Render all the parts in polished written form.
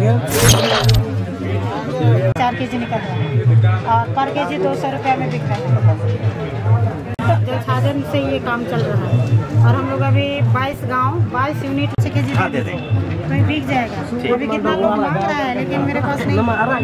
4 kg निकल रहा है और पर केजी 200 रुपये में बिक रहा है। जल छाजन से ये काम चल रहा है और हम लोग अभी 22 गांव 22 यूनिट से केजी दे दें तो बिक जाएगा। अभी कितना लोग मांग रहा है लेकिन मेरे पास नहीं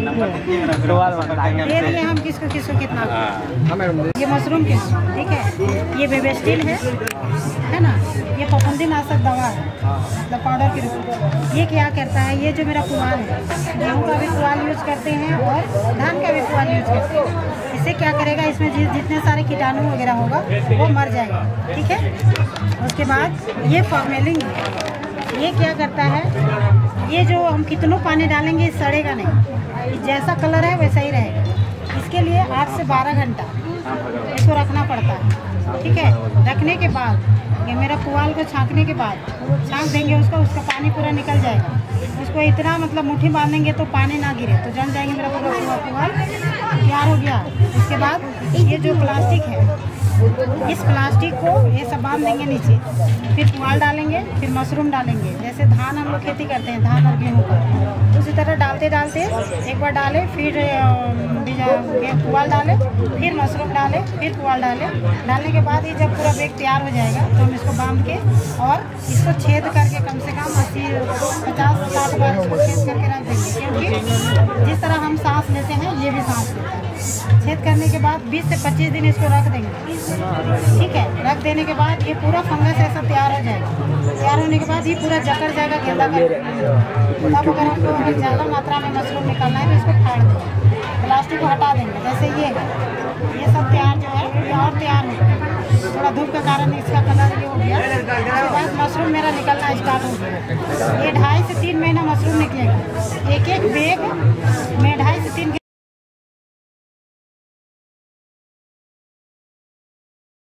दे दिए हम किसको किसको कितना। ये मशरूम के ठीक है, ये बेबेस्टिल है ना, ये फफूंदी नाशक दवा है मतलब पाउडर के रूप में। ये क्या करता है, ये जो मेरा पुआल है, गेहूँ का भी पुआल यूज करते हैं और धान का भी पुआल यूज करते हैं। इससे क्या करेगा, इसमें जितने सारे कीटाणु वगैरह होगा वो मर जाएगा। ठीक है, उसके बाद ये फॉर्मेलिंग, ये क्या करता है, ये जो हम कितनों पानी डालेंगे सड़ेगा नहीं, जैसा कलर है वैसा ही रहेगा। इसके लिए 8 से 12 घंटा इसको रखना पड़ता है। ठीक है, रखने के बाद ये मेरा पुआल को छांकने के बाद छांक देंगे उसका पानी पूरा निकल जाएगा। उसको इतना मतलब मुट्ठी बांधेंगे तो पानी ना गिरे तो जम जाएंगे। मेरा पूरा पुआल तैयार हो गया। उसके बाद ये जो प्लास्टिक है, इस प्लास्टिक को ये सब बांध देंगे नीचे, फिर पुआल डालेंगे, फिर मशरूम डालेंगे। जैसे धान हम लोग खेती करते हैं, धान और गेहूँ का, उसी तरह डालते डालते एक बार डाले, फिर पुआल डाले, फिर मशरूम डाले, फिर पुआल डाले। डालने के बाद ये जब पूरा बैग तैयार हो जाएगा तो हम इसको बांध के और इसको छेद करके कम से कम 80-50-60 बार इसको छेद करके रख देंगे, क्योंकि जिस तरह हम सांस लेते हैं ये भी सांस लेता है। छेद करने के बाद 20 से 25 दिन इसको रख देंगे। ठीक है, रख देने के बाद ये पूरा फंगस ऐसा तैयार हो जाएगा। तैयार होने के बाद ये पूरा जकड़ जाएगा गेंदा का। तब अगर हमको ज़्यादा मात्रा में मशरूम निकालना है तो इसको फाड़ देंगे, प्लास्टिक को हटा देंगे। जैसे ये सब तैयार जो है ये और तैयार हो, थोड़ा धूप के कारण इसका कलर ये हो गया। उसके बाद मशरूम मेरा निकलना स्टार्ट हो गया। ये 2.5 से 3 महीना मशरूम निकलेगा। एक बैग